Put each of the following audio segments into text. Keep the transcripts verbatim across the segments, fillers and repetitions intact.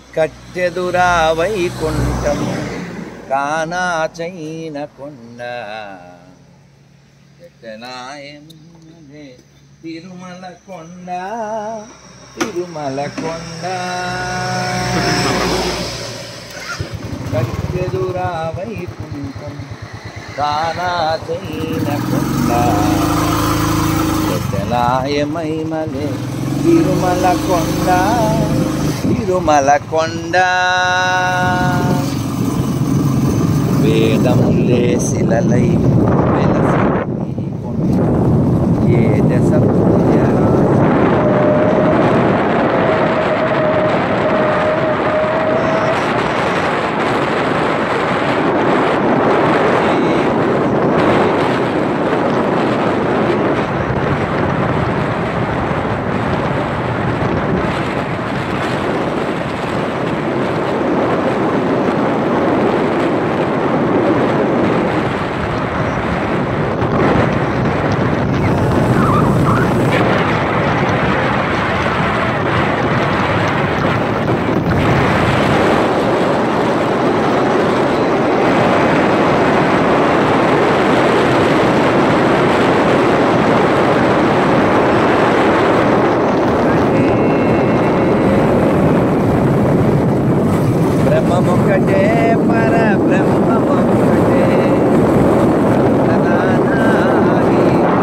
కట్టెదురా వైకుంఠం కానా చైన కొండ పెట్టలాయమున్నదే తిరుమల కొండ తిరుమల కొండ కట్టెదురా వైకుంఠం కానా చైన కొండ పెట్టలాయమైమలే తిరుమల కొండ తిరుమల కొండ వేదములే శిలలై వెలసి కొండ ఏ దశ బ్రహ్మమొక్కటే పర బ్రహ్మమొక్కటే తనానాహి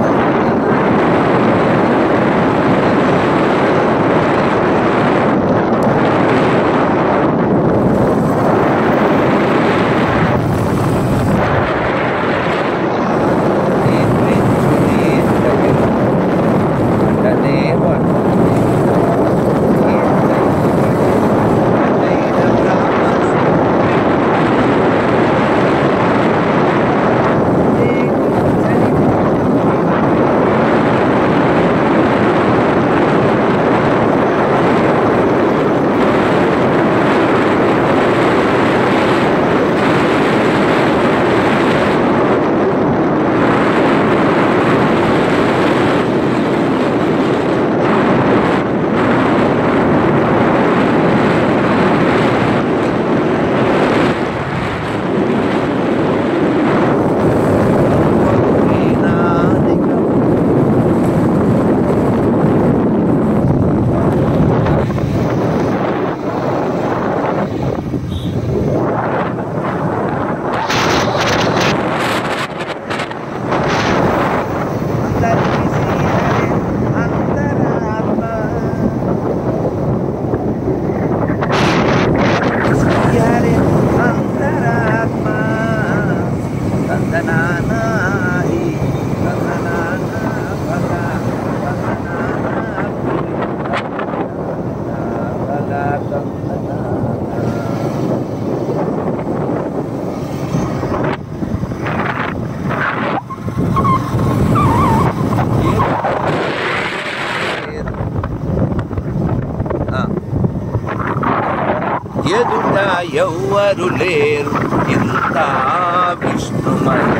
ఎదుట ఎవ్వరు లేరు ఇంత విష్ణుమయ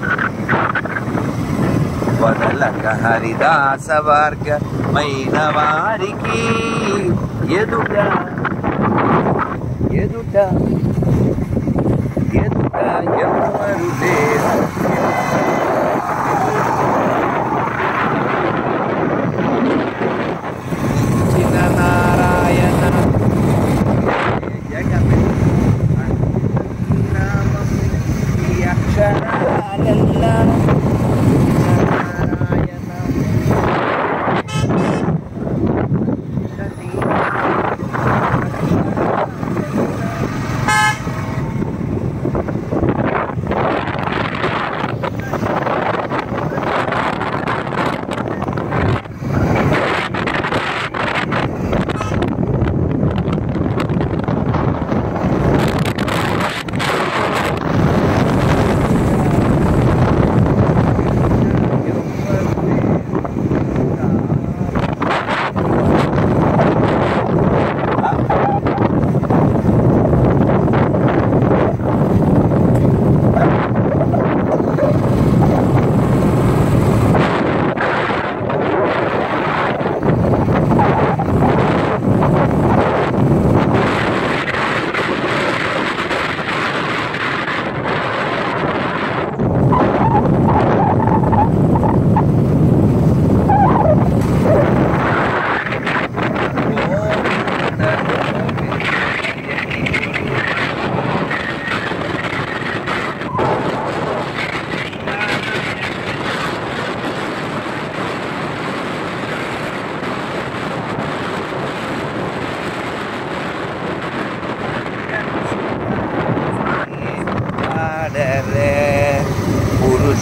వదలక హరిదాస వర్గమైన వారికి ఎదుట ఎదుట ఎదుట ఎవ్వరు లేరు చిన్న నారాయణ అక్షరాలెల్లా నారాయణ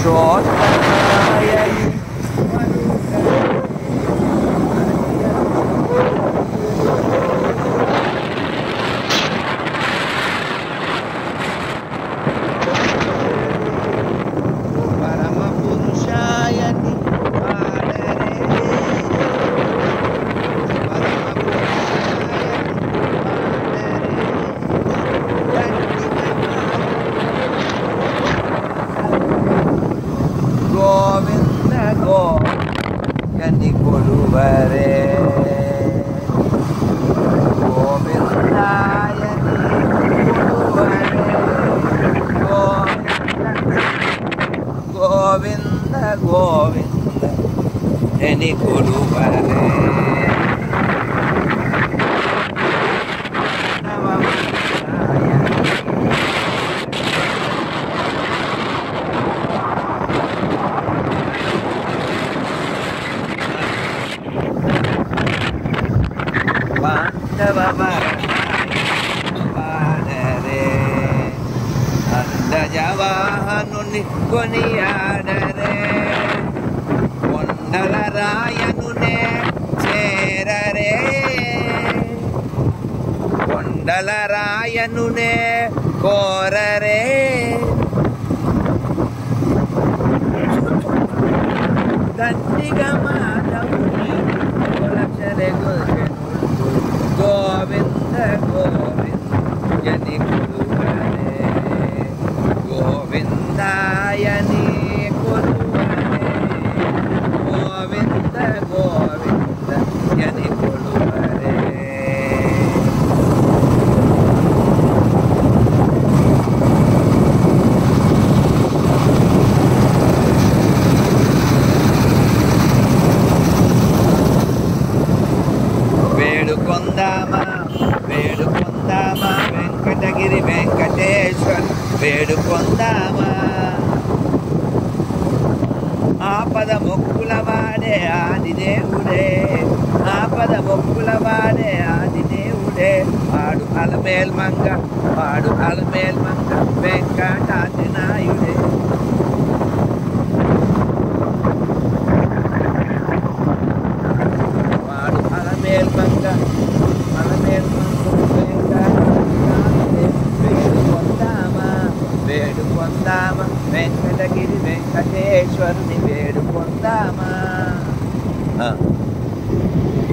పురుషోత్తమాయని పరమ పురుషాయని గోవింద గోయని కొలువరే గోవిందాయని కొలువరే గోవింద గోవింద ఎని కొలువరే పాడరే అందజవాహనుని కొనియాడరే కొండల రాయనునే చేరరే కొండల రాయనునే కోరరే దండిగా మాధవుని లక్షలే గోవింద గోవింద యని కొలువరే గోవిందాయని కొలువరే గోవింద గోవింద యని కొలువరే వేడుకొందామా వేడుకొందామా వెంకటగిరి వెంకటేశ్వర వేడుకొందామా ఆపద మొక్కుల వాడే ఆదిదేవుడే ఆపద మొక్కుల వాడే ఆదిదేవుడే వాడు అలమేల్ మంగ వాడు అలమేల్ మంగ వెంకటాద్రి నాయుడే వాడు అలమేల్ మంగ అలమేల్ మంగ వేడుకొందామా వేడుకొందామా వెంకటగిరి వెంకటేశ్వరుని వేడుకొందామా